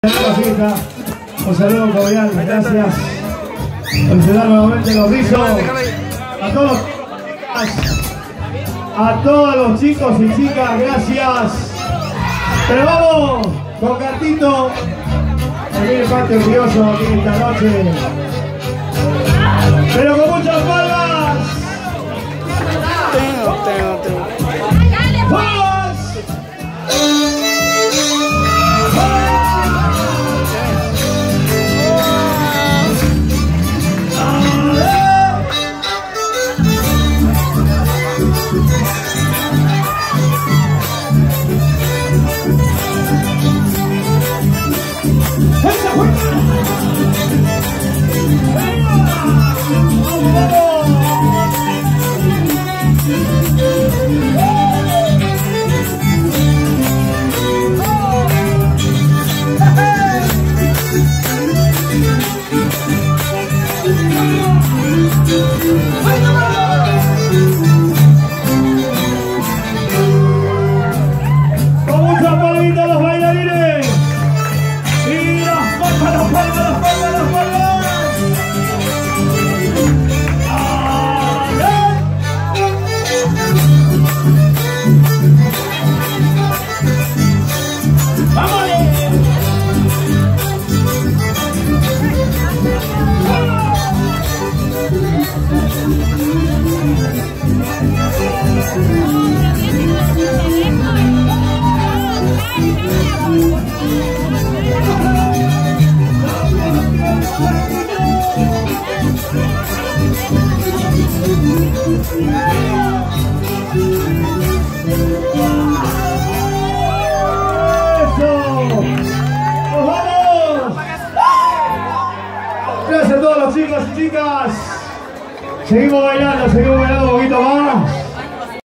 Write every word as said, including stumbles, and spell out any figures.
Un saludo cordial, gracias. Felicitar nuevamente los rizos. A todos, a todos los chicos y chicas, gracias. Pero vamos con Cartito. Aquí el parte orgulloso aquí esta noche. Pero con muchas palmas. Tengo, tengo, tengo. ¡Vamos! Gracias a todos los chicos y chicas. Seguimos bailando, seguimos bailando un poquito más.